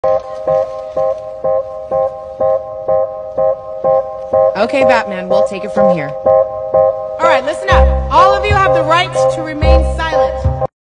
Okay, Batman, we'll take it from here. All right, listen up. All of you have the right to remain